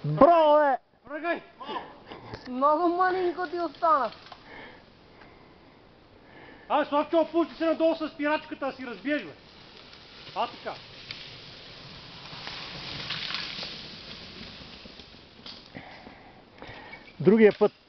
Браво, бе! Пръгай! Много мънинко ти остана. Ай, Славчо, опусти се надолу с спирачката, да си разбиеш, бе. А, така. Другия път